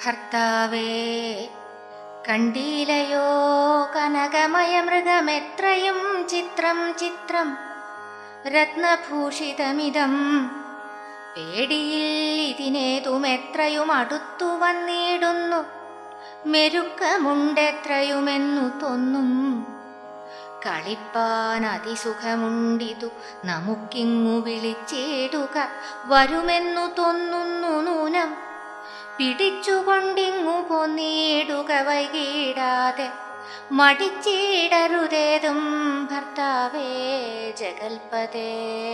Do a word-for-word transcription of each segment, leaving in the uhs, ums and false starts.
ഭർത്താവേ കണ്ടീലയോ കനകമയ മൃഗമെത്രയും ചിത്രം ചിത്രം രത്നഭൂഷിതമിതം പേടിയിൽ ഇതിനേതുമെത്രയും അടുത്തു വന്നിടുന്നു മെരുക്കമുണ്ടെത്രയുമെന്നു തോന്നും കളിപ്പാൻ അതിസുഖമുണ്ടിതു നമുക്കിങ്ങു വിളിച്ചിടുക വരുമെന്നു തോന്നുന്നു നൂനം പിടിച്ചുകൊണ്ടിങ്ങു പോന്നിടുക വൈകിടാതെ മടിച്ചിടരുതേതും ഭർത്താവേ ജഗൽപദേ.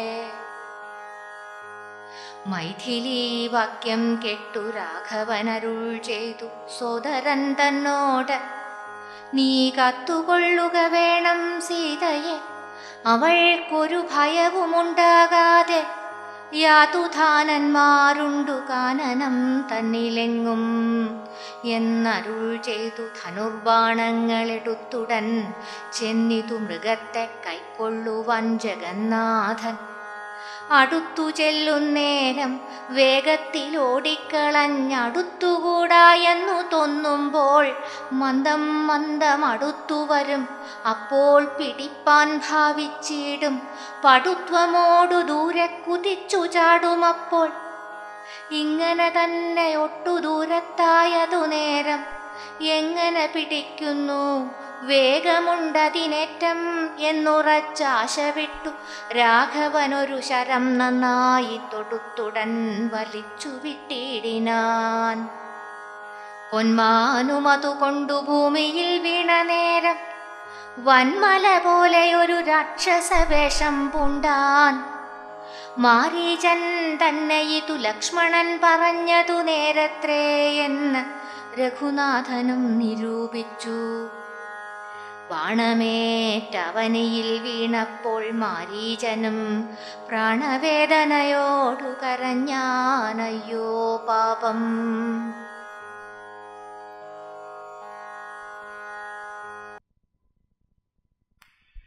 മൈഥിലീ വാക്യം കേട്ടു രാഘവനരുൾ ചെയ്തു സോദരൻ തന്നോട്, നീ കാത്തുകൊള്ളുക വേണം സീതയെ, അവൾക്കൊരു ഭയവുമുണ്ടാകാതെ. യാതുധാനന്മാരുണ്ടു കാനനം തന്നിലെങ്ങും എന്നരുൾ ചെയ്തു ധനുർബാണങ്ങളെടുത്തുടൻ ചെന്നിതു മൃഗത്തെ കൈക്കൊള്ളുവാൻ ജഗന്നാഥൻ. അടുത്തു ചെല്ലുന്നേരം വേഗത്തിലോടിക്കളഞ്ഞടുത്തുകൂടാ എന്നു തോന്നുമ്പോൾ മന്ദം മന്ദം അടുത്തു വരും. അപ്പോൾ പിടിപ്പാൻ ഭാവിച്ചിടും പടുത്വമോടു ദൂരെ കുതിച്ചു ചാടുമപ്പോൾ. ഇങ്ങനെ തന്നെ ഒട്ടു ദൂരത്തായതു നേരം എങ്ങനെ പിടിക്കുന്നു വേഗമുണ്ടതിനേറ്റം എന്നുറച്ചാശ വിട്ടു രാഘവനൊരു ശരം നന്നായി തൊടുത്തുടൻ വലിച്ചു വിട്ടിടിനാൻ. പൊന്മാനുമതു കൊണ്ടു ഭൂമിയിൽ വീണ നേരം വന്മല പോലെയൊരു രാക്ഷസവേഷം പൂണ്ടാൻ. മാരീചൻ തന്നെ ഇതു ലക്ഷ്മണൻ പറഞ്ഞതു നേരത്രേ എന്ന് രഘുനാഥനും നിരൂപിച്ചു. ബാണമേറ്റവനിയിൽ വീണപ്പോൾ മാരീചനും പ്രാണവേദനയോടു കരഞ്ഞാനയ്യോ പാപം.